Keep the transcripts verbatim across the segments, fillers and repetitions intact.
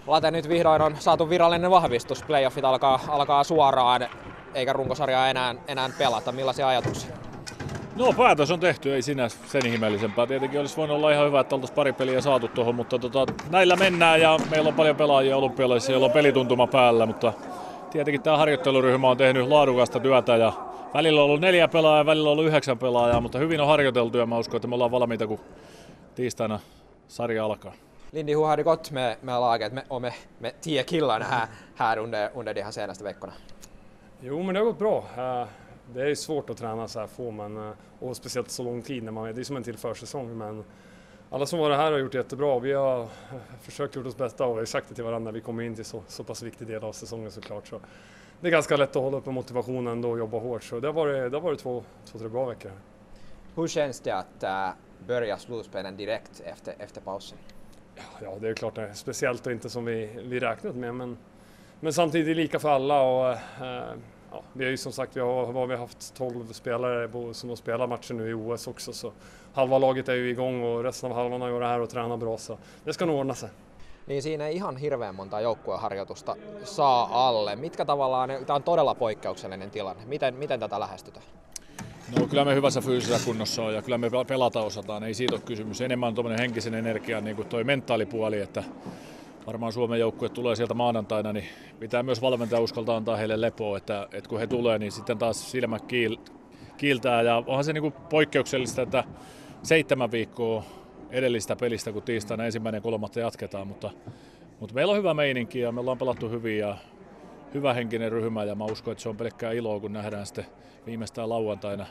Late nyt vihdoin on saatu virallinen vahvistus. Playoffit alkaa, alkaa suoraan, eikä runkosarjaa enää, enää pelata. Millaisia ajatuksia? No päätös on tehty, ei sinä sen ihmeellisempää. Tietenkin olisi voinut olla ihan hyvä, että oltaisiin pari peliä saatu tuohon, mutta tota, näillä mennään ja meillä on paljon pelaajia olympialaisissa, joilla on pelituntuma päällä, mutta tietenkin tämä harjoitteluryhmä on tehnyt laadukasta työtä ja välillä on ollut neljä pelaajaa, välillä on ollut yhdeksän pelaajaa, mutta hyvin on harjoiteltu ja mä uskon, että me ollaan valmiita, kun tiistaina sarja alkaa. Lindy, hur har det gått med, med laget med, och med, med tio killarna här, här under, under de här senaste veckorna? Jo, men det har gått bra. Det är ju svårt att träna så här få, men, och speciellt så lång tid när man är, det är som en till försäsong, men alla som var här har gjort det jättebra. Vi har försökt gjort oss bästa och vi har sagt det till varandra när vi kommer in till så, så pass viktig del av säsongen såklart. Så det är ganska lätt att hålla uppe motivationen då och jobba hårt, så det har varit, det har varit två, två, tre bra veckor. Hur känns det att äh, börja slutspelen direkt efter, efter pausen? Ja, det är klart det är speciellt och inte som vi, vi räknat med, men, men samtidigt lika för alla. Och, eh, ja, vi har ju som sagt vi har, har vi haft tolv spelare som har spelat matchen nu i O S också, så halva laget är ju igång och resten av halvan har ju det här och tränar bra, så det ska nog ordna sig. Niin siinä ei ihan hirveän monta joukkueharjoitusta saa alle. Mitkä tavallaan, tämä on todella poikkeuksellinen tilanne. Miten, miten tätä lähestytään? No kyllä me hyvässä fyysisessä kunnossa on ja kyllä me pelata osataan, ei siitä ole kysymys. Enemmän on tuommoinen henkisen energia, niin kuin toi mentaalipuoli, että varmaan Suomen joukkue tulee sieltä maanantaina, niin pitää myös valmentaja uskaltaa antaa heille lepoa, että, että kun he tulee, niin sitten taas silmä kiil, kiiltää ja onhan se niin kuin poikkeuksellista, että seitsemän viikkoa edellistä pelistä, kun tiistaina ensimmäinen kolmatta jatketaan, mutta, mutta meillä on hyvä meininki ja me ollaan pelattu hyvin ja hyvä henkinen ryhmä ja mä uskon, että se on pelkkää iloa, kun nähdään sitten viimeistään lauantaina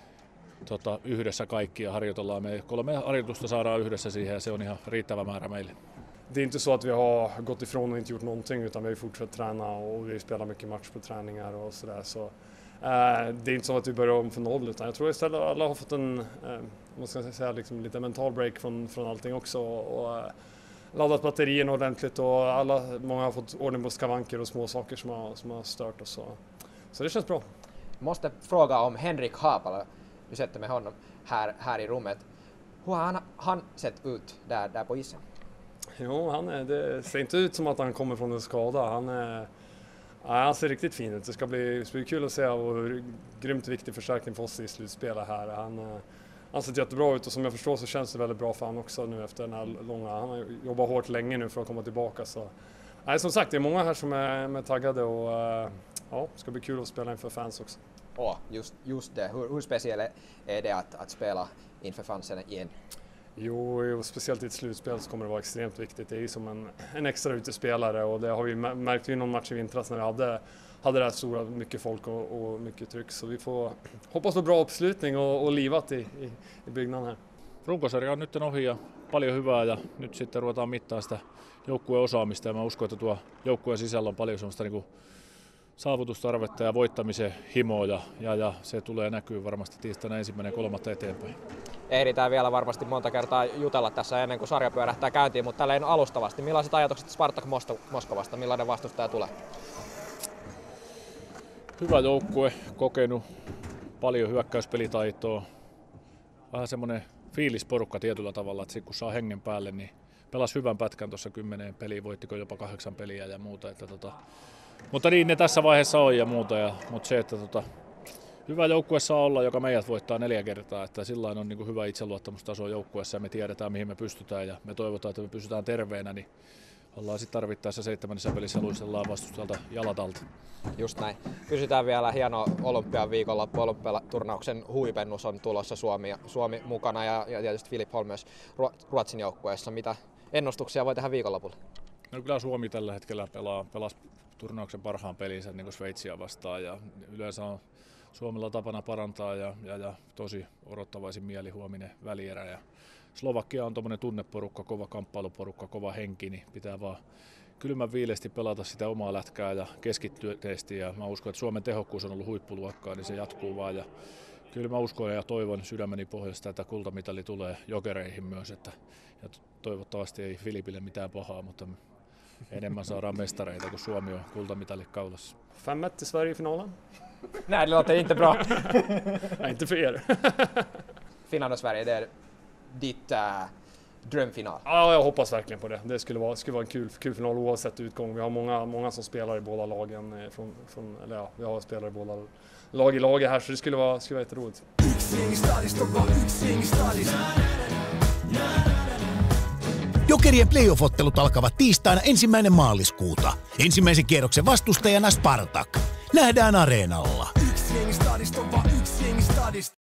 tota, yhdessä kaikki ja harjoitellaan. Me kolme harjoitusta saadaan yhdessä siihen ja se on ihan riittävä määrä meille. Det är inte så att vi har gått ifrån och inte gjort någonting, utan vi har fortsatt träna och vi spelar mycket match på träningar och sådär. Så, eh, det är inte så att vi börjar om från noll, utan jag tror istället att alla har fått en eh, vad ska jag säga, liksom lite mental break från, från allting också. Och, och, laddat batterierna ordentligt och alla, många har fått ordning på skavanker och små saker som har, som har stört oss. Så, så det känns bra. Måste fråga om Henrik Haapala. Du sätter med honom här, här i rummet. Hur har han, han sett ut där, där på isen? Jo, han är, det ser inte ut som att han kommer från en skada. Han, är, ja, han ser riktigt fin ut. Det ska bli, det ska bli kul att se hur grymt viktig förstärkning för oss i slutspelet här. Han, han ser jättebra ut och som jag förstår så känns det väldigt bra för han också nu efter den här långa. Han har jobbat hårt länge nu för att komma tillbaka. Så, nej, som sagt, det är många här som är, är taggade och ja, det ska bli kul att spela inför fans också. Oh, just, just det. Hur, hur speciellt är det att, att spela inför fansen igen? Jo, jo, speciellt i ett slutspel så kommer det vara extremt viktigt. Det är ju som en, en extra utespelare och det har vi märkt i någon match i vintras när vi hade, hade det här stora, mycket folk och, och mycket tryck. Så vi får hoppas på bra uppslutning och, och livat i, i, i byggnaden här. Runkosarja on nyt ohi ja paljon hyvää ja nyt sitten ruvetaan mittaa sitä joukkueen osaamista ja mä uskon, että tuo joukkueen sisällä on paljon sellaista niin kuin saavutustarvetta ja voittamisen himoa ja, ja, ja se tulee näkyy varmasti tiistaina ensimmäinen kolmatta eteenpäin. Ehditään vielä varmasti monta kertaa jutella tässä ennen kuin sarja pyörähtää käyntiin, mutta tälleen alustavasti. Millaiset ajatukset Spartak Moskovasta, millainen vastustaja tulee? Hyvä joukkue, kokenut, paljon hyökkäyspelitaitoa, vähän semmoinen fiilisporukka tietyllä tavalla, että kun saa hengen päälle, niin pelasi hyvän pätkän tuossa kymmeneen peliin, voittiko jopa kahdeksan peliä ja muuta. Että tota, mutta niin ne tässä vaiheessa on ja muuta, ja, mutta se, että tota, hyvä joukkue saa olla, joka meidät voittaa neljä kertaa, että sillain on niin kuin hyvä itseluottamustaso joukkueessa ja me tiedetään mihin me pystytään ja me toivotaan, että me pysytään terveenä, niin ollaan sitten tarvittaessa seitsemännessä pelissä luistellaan vastustajalta jalat alta. Just näin. Pysytään vielä hieno olympian viikonloppu. Olympiaturnauksen huipennus on tulossa Suomi, Suomi mukana ja, ja tietysti Filip Holm myös Ruotsin joukkueessa. Mitä ennustuksia voi tehdä viikonlopulla? No kyllä Suomi tällä hetkellä pelaa, pelasi turnauksen parhaan pelinsä niin kuin Sveitsiä vastaan ja yleensä on Suomella tapana parantaa ja, ja, ja tosi odottavaisin mieli huominen välierä. Ja Slovakia on tommonen tunneporukka, kova kamppailuporukka, kova henki, niin pitää vaan kylmän viileesti pelata sitä omaa lätkää ja keskittyä teesti. Ja mä uskon, että Suomen tehokkuus on ollut huippuluokkaa, niin se jatkuu vaan. Ja kyllä mä uskon ja toivon sydämeni pohjasta, että kultamitali tulee Jokereihin myös. Että, ja toivottavasti ei Filipille mitään pahaa, mutta enemmän saadaan mestareita, kun Suomi on kultamitali kaulassa. fem ett till Sverige i finalen. Nej, det låter inte bra. Nej, inte för er. Finland och Sverige, det är ditt, äh, drömfinal? Ja, jag hoppas verkligen på det. Det skulle vara, skulle vara en kul, kul final oavsett utgång. Vi har många, många som spelar i båda lagen. Från, från, eller ja, vi har spelare i båda lag i laget här, så det skulle vara, skulle vara jätteroligt. Jokerien playoff-ottelut alkavat tiistaina ensimmäinen maaliskuuta. Ensimmäisen kierroksen vastustajana Spartak. Nähdään areenalla.